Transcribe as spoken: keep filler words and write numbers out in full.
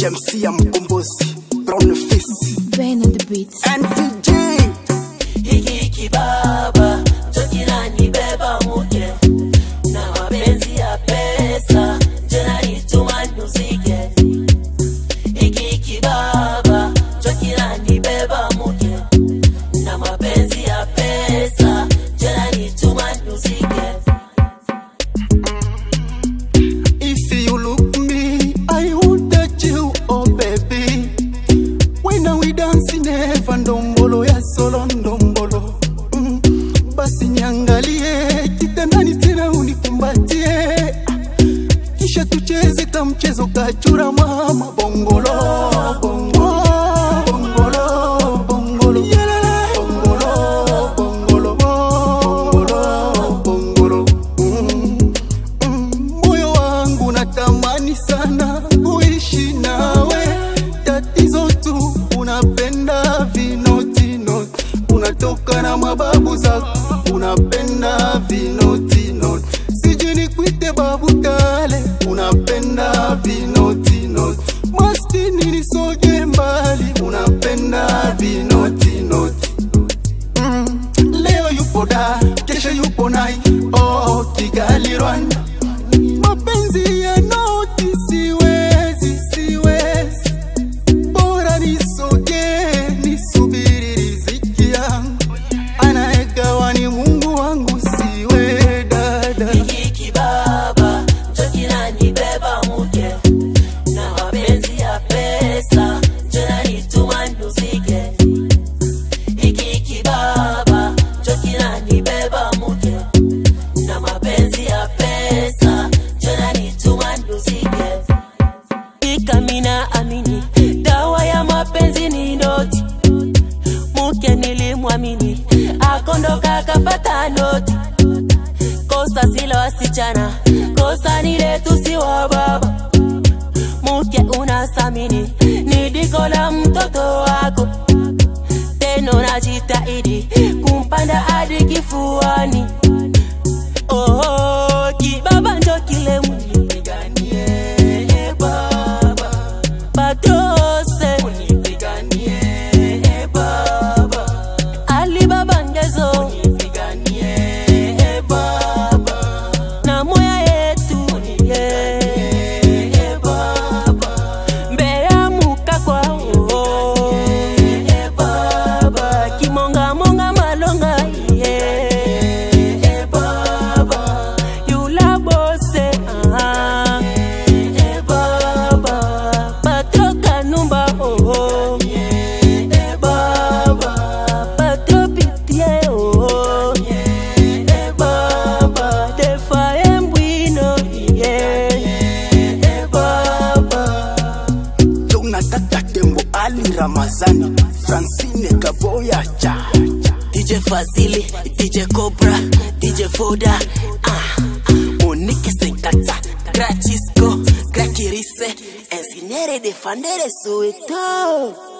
James ya mkombozi Brown Face Brain on the beats and V J Hiki kibaba Chokina ni beba muke Na mapenzi ya pesa Jena ni tuma nusike Hiki kibaba Chokina ni beba muke Na mapenzi ya pesa Jena ni tuma nusike. If you look me, I would touch you, oh baby. When we dance never ndombolo ya solo ndombolo mm. Basi niangalie kitandani tena unikumbatie, kisha tucheze kama mchezo kachura mama bongolo bongolo bongolo bongolo bongolo bongolo bongolo bongolo mm. Mm. Moyo wangu natamani sana kuishi nawe, tatizo tu unapenda vinoti noti, unatoka na mababu zako, unapenda vinoti noti. Siji nikuite babu kale, unapenda vinoti noti. Maskini nisoge mbali, unapenda vinoti noti. Mm. Leo yupo da, kesho yupo nai, oh Kigali Rwanda. Mapenzi ya noti siwezi, siwezi. Bora nisoge, nisubiri riziki yangu, anayegawa ni Mungu wangu, siwe dada. Hiki kibaba Chokina ni beba muke Na mapenzi ya pesa Jena ni tuma nusike. Hiki kibaba Chokina ni beba muke Na mapenzi ya pesa Jena ni tuma nusike. Ikamina amini dawa ya mapenzi ni noti, muke nilimwamini akondoka kapata noti. Kosa silo wasichana, kosa ni letu si wa baba. Muke unasamini ni diko la mtoto wako, teno najitahidi kumpanda hadi kifuani. Oh, kibaba njo kile munipiganie baba, Patrose munipiganie baba, Ali baba ngezo munipiganie baba, na moya yetu munipiganie baba, mbea muka kwa oh baba, kimonga monga malonga baba, yula bose ah baba, Patro kanumba oh baba, Patro pitie oh baba, defa embwino yeah baba. Jonathan Tembo, Ali Ramazani, Francine Kaboya cha D J Fazili, D J Cobra, D J Foda, ah, Monique Senkata, Grachisco, Grakirise, Ensinere de Fandere Sueto.